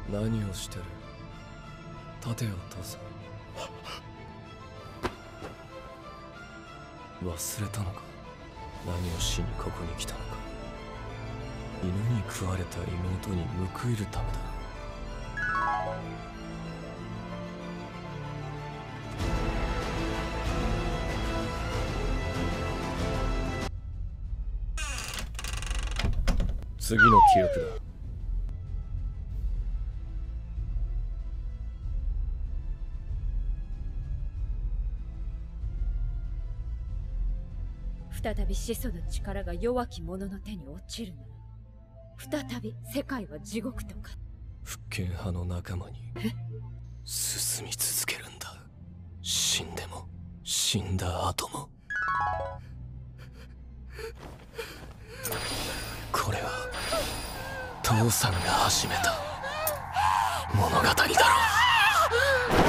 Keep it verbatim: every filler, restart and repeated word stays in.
何をしてる。立てよ父さん。忘れたのか。何をしにここに来たのか。犬に食われた妹に報いるためだ。次の記憶だ。 再び始祖の力が弱き者の手に落ちるなら、再び世界は地獄とか。 復権派の仲間に進み続けるんだ。死んでも死んだ後も。これは父さんが始めた物語だろう。